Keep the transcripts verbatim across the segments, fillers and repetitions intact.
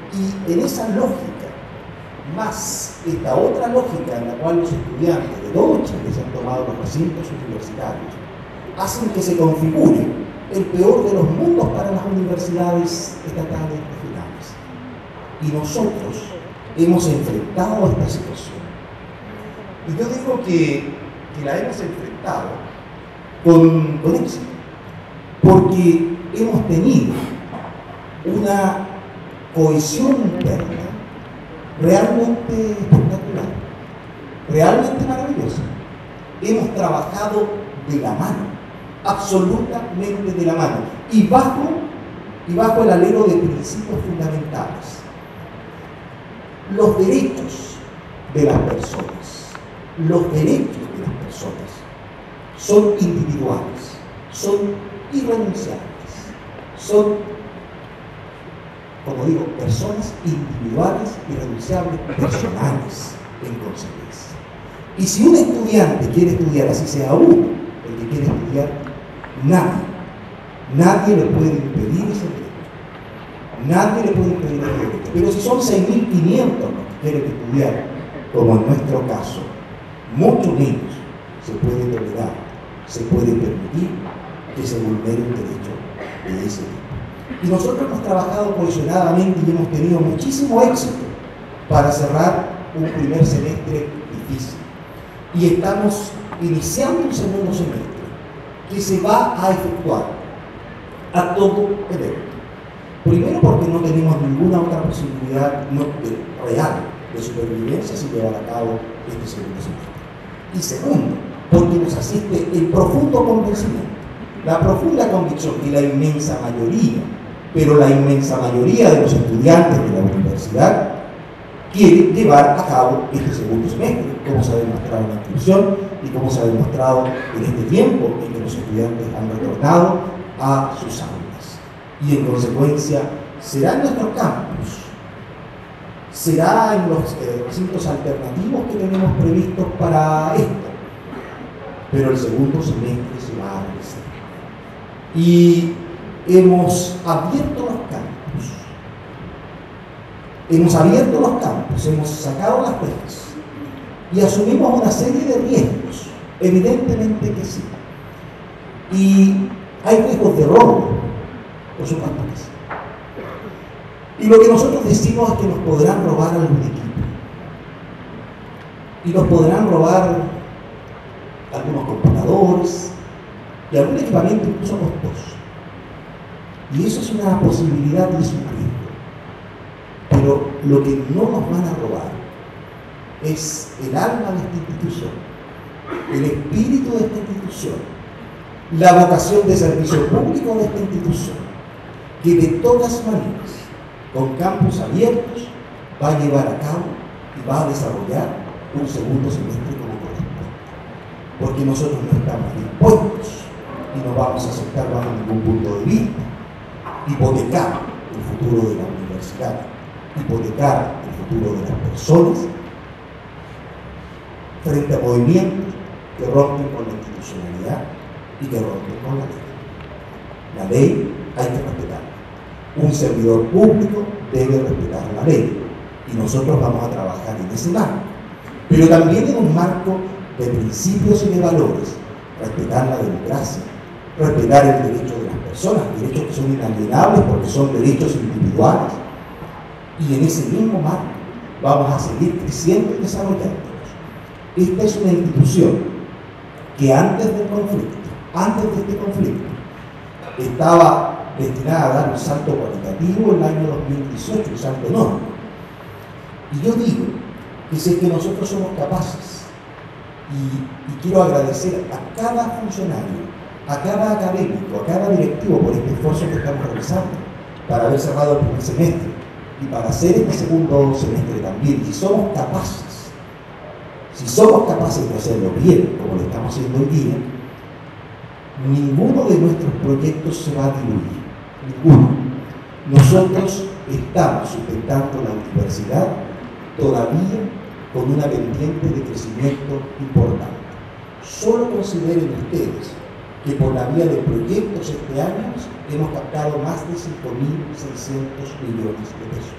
Y en esa lógica, más esta otra lógica en la cual los estudiantes de todo Chile se han tomado los recintos universitarios, hacen que se configure el peor de los mundos para las universidades estatales y regionales. Y nosotros hemos enfrentado esta situación. Y yo digo que, que la hemos enfrentado con, con éxito, porque hemos tenido una cohesión interna realmente espectacular, realmente maravillosa. Hemos trabajado de la mano, absolutamente de la mano, y bajo, y bajo el alero de principios fundamentales. Los derechos de las personas, los derechos de las personas son individuales, son irrenunciables, son, como digo, personas individuales, irrenunciables, personales, en consecuencia. Y si un estudiante quiere estudiar, así sea uno, el que quiere estudiar, nadie, nadie le puede impedir ese derecho. Nadie le puede impedir ese derecho. Pero si son seis mil quinientos los que quieren estudiar, como en nuestro caso, mucho menos se puede tolerar, se puede permitir que se vulnere un derecho de ese tipo. Y nosotros hemos trabajado cohesionadamente y hemos tenido muchísimo éxito para cerrar un primer semestre difícil. Y estamos iniciando un segundo semestre que se va a efectuar a todo evento. Primero porque no tenemos ninguna otra posibilidad no, de, real de supervivencia sin llevar a cabo este segundo semestre. Y segundo, porque nos asiste el profundo convencimiento, la profunda convicción que la inmensa mayoría, pero la inmensa mayoría de los estudiantes de la universidad quiere llevar a cabo este segundo semestre, como se ha demostrado en la inscripción y como se ha demostrado en este tiempo en que los estudiantes han retornado a sus aulas. Y en consecuencia, será en nuestros campus, será en los eh, recintos alternativos que tenemos previstos para esto, pero el segundo semestre se va a realizar. Y hemos abierto los campus, hemos abierto los campus, hemos sacado las redes y asumimos una serie de riesgos, evidentemente que sí. Y hay riesgos de robo, por supuesto que sí. Y lo que nosotros decimos es que nos podrán robar algún equipo. Y nos podrán robar algunos computadores y algún equipamiento incluso costoso. Y eso es una posibilidad y es un riesgo. Pero lo que no nos van a robar es el alma de esta institución, el espíritu de esta institución, la vocación de servicio público de esta institución, que de todas maneras, con campus abiertos, va a llevar a cabo y va a desarrollar un segundo semestre como corresponde. Porque nosotros no estamos dispuestos y no vamos a aceptar bajo ningún punto de vista hipotecar el futuro de la universidad, hipotecar el futuro de las personas frente a movimientos que rompen con la institucionalidad y que rompen con la ley. La ley hay que respetarla. Un servidor público debe respetar la ley y nosotros vamos a trabajar en ese marco, pero también en un marco de principios y de valores, respetar la democracia, respetar el derecho de las personas, derechos que son inalienables porque son derechos individuales, y en ese mismo marco vamos a seguir creciendo y desarrollándonos. Esta es una institución que antes del conflicto, antes de este conflicto, estaba destinada a dar un salto cualitativo en el año dos mil dieciocho, un salto enorme. Y yo digo que si es que nosotros somos capaces, y, y quiero agradecer a cada funcionario, a cada académico, a cada directivo por este esfuerzo que estamos realizando para haber cerrado el primer semestre y para hacer este segundo semestre también. Si somos capaces, si somos capaces de hacerlo bien, como lo estamos haciendo hoy día, ninguno de nuestros proyectos se va a diluir, ninguno. Nosotros estamos sustentando la universidad todavía con una pendiente de crecimiento importante. Solo consideren ustedes que por la vía de proyectos este año hemos captado más de cinco mil seiscientos millones de pesos.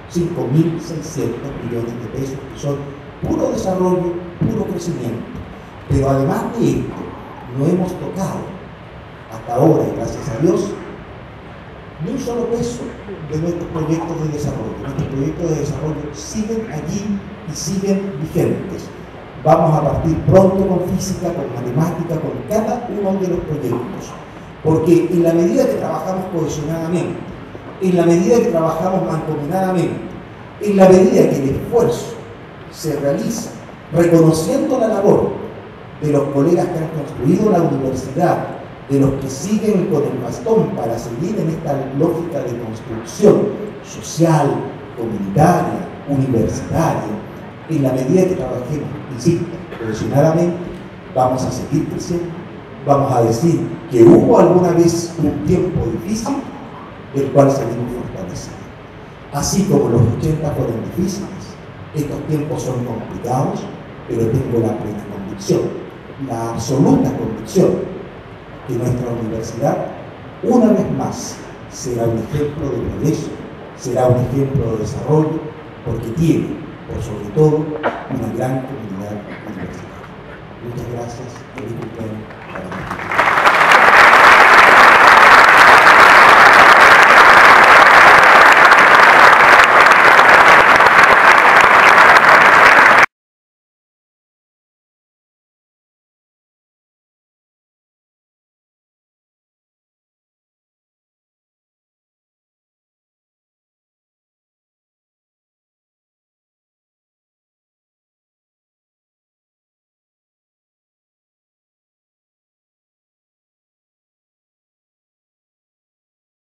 cinco mil seiscientos millones de pesos, que son puro desarrollo, puro crecimiento. Pero además de esto, no hemos tocado hasta ahora, y gracias a Dios, ni un solo peso de nuestros proyectos de desarrollo. Nuestros proyectos de desarrollo siguen allí y siguen vigentes. Vamos a partir pronto con física, con matemática, con cada uno de los proyectos. Porque en la medida que trabajamos cohesionadamente, en la medida que trabajamos mancomunadamente, en la medida que el esfuerzo se realiza reconociendo la labor de los colegas que han construido la universidad, de los que siguen con el bastón para seguir en esta lógica de construcción social, comunitaria, universitaria, en la medida que trabajemos, insisto, cohesionadamente, vamos a seguir creciendo, vamos a decir que hubo alguna vez un tiempo difícil del cual salimos fortalecidos. Así como los ochenta fueron difíciles, estos tiempos son complicados, pero tengo la plena convicción, la absoluta convicción, que nuestra universidad, una vez más, será un ejemplo de progreso, será un ejemplo de desarrollo, porque tiene, por sobre todo, una gran comunidad universitaria. Muchas gracias. Feliz cumpleaños para todos.